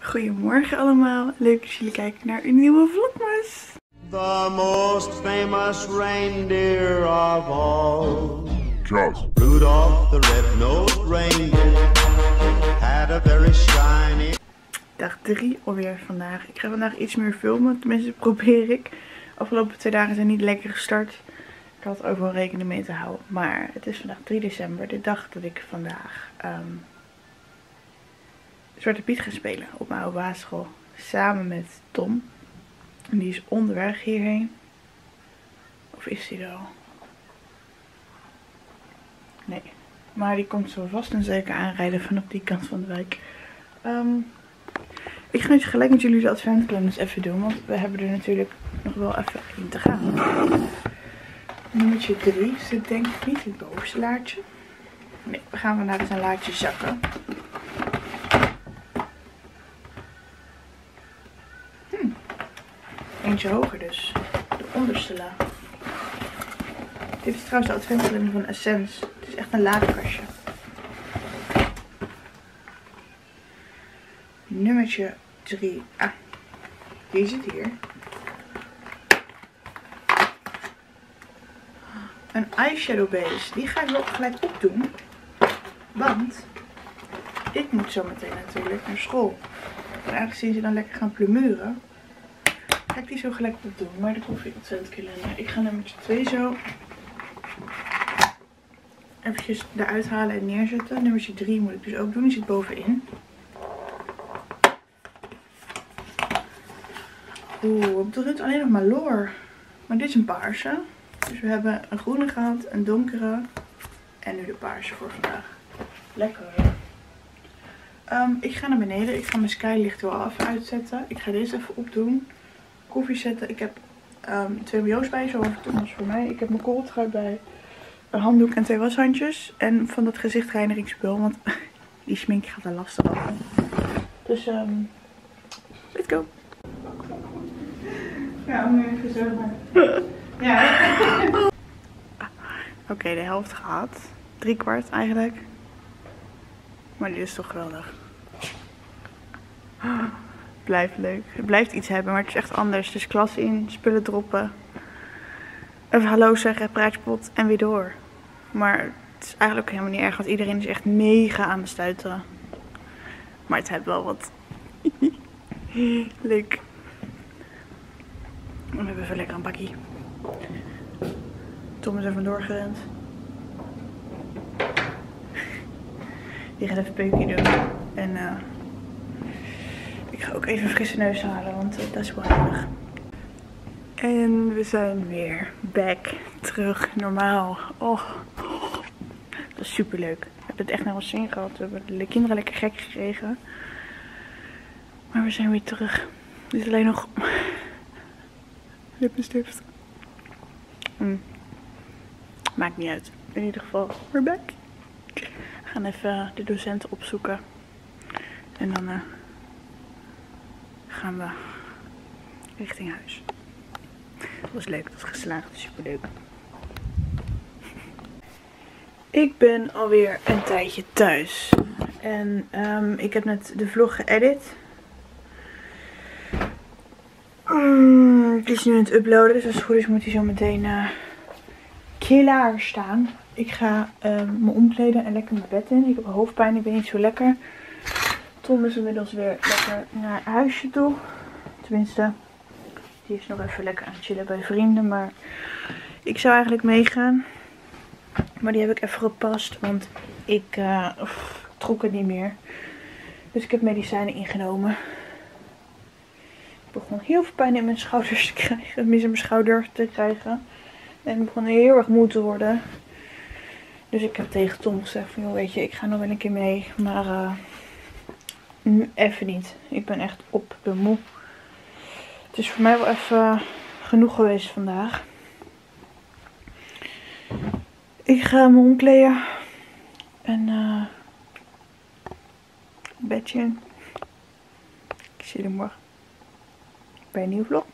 Goedemorgen allemaal, leuk dat jullie kijken naar een nieuwe vlogmas. The most famous reindeer of all, Rudolph the red-nosed reindeer had a very shiny... Dag 3 alweer vandaag. Ik ga vandaag iets meer filmen, tenminste probeer ik. De afgelopen 2 dagen zijn niet lekker gestart. Ik had overal rekening mee te houden. Maar het is vandaag 3 december, de dag dat ik vandaag Zwarte Piet ga spelen op mijn oude basisschool. Samen met Tom. En die is onderweg hierheen. Of is die er al? Nee. Maar die komt zo vast en zeker aanrijden vanaf die kant van de wijk. Ik ga dus gelijk met jullie de adventkalenders even doen. Want we hebben er natuurlijk nog wel even in te gaan. Nummertje 3 zit denk ik niet in het bovenste laadje. Nee, we gaan vandaag eens een laadje zakken. Eentje hoger dus. De onderste la. Dit is trouwens de adventkalender van Essence. Het is echt een laadkastje. Nummertje 3. Ah, die zit hier. Een eyeshadow base. Die ga ik wel gelijk opdoen. Want ik moet zo meteen natuurlijk naar school. En aangezien ze dan lekker gaan plumuren, ga ik die zo gelijk opdoen. Maar dat hoef ik adventkalender. Ik ga nummertje 2 zo eventjes eruit halen en neerzetten. Nummertje 3 moet ik dus ook doen. Die zit bovenin. Oeh, op de rut alleen nog maar loor. Maar dit is een paarse. Dus we hebben een groene gehad, een donkere en nu de paarse voor vandaag. Lekker hoor. Ik ga naar beneden. Ik ga mijn skylicht wel even uitzetten. Ik ga deze even opdoen. Koffie zetten. Ik heb 2 mayo's bij, zoals Thomas voor mij. Ik heb mijn kooltrui bij, een handdoek en 2 washandjes. En van dat gezichtreinigingsspul, want die smink gaat er lastig af. Dus let's go. Ja, om nu even zo maar. Ja. Oké, de helft gehad. 3/4 eigenlijk. Maar dit is toch geweldig. Blijft leuk. Het blijft iets hebben, maar het is echt anders. Dus klas in, spullen droppen. Even hallo zeggen, praatjepot en weer door. Maar het is eigenlijk helemaal niet erg, want iedereen is echt mega aan het stuiteren. Maar het heeft wel wat. Leuk. En we hebben even lekker een bakkie. Tom is er vandoor gerend. Die gaat even peukje doen. En ik ga ook even een frisse neus halen, want dat is wel handig. En we zijn weer back. Terug, normaal. Oh, dat is super leuk. We hebben het echt naar ons zin gehad. We hebben de kinderen lekker gek gekregen. Maar we zijn weer terug. Er is alleen nog lippenstift. Maakt niet uit. In ieder geval, we're back. We gaan even de docenten opzoeken. En dan gaan we richting huis. Dat was leuk, dat was geslaagd, super leuk. Ik ben alweer een tijdje thuis. En ik heb net de vlog geëdit. Het is nu aan het uploaden, dus als het goed is moet hij zo meteen klaar staan. Ik ga me omkleden en lekker mijn bed in. Ik heb hoofdpijn, ik ben niet zo lekker. Tom is inmiddels weer lekker naar huisje toe. Tenminste, die is nog even lekker aan het chillen bij vrienden. Maar ik zou eigenlijk meegaan. Maar die heb ik even gepast, want ik trok het niet meer. Dus ik heb medicijnen ingenomen. Ik begon heel veel pijn in mijn schouders te krijgen. Tenminste, mijn schouder te krijgen. En ik begon heel erg moe te worden. Dus ik heb tegen Tom gezegd van, joh, weet je, ik ga nog wel een keer mee. Maar nu even niet. Ik ben echt op de moe. Het is voor mij wel even genoeg geweest vandaag. Ik ga me omkleden. En bedje in. Ik zie jullie morgen bij een nieuwe vlog.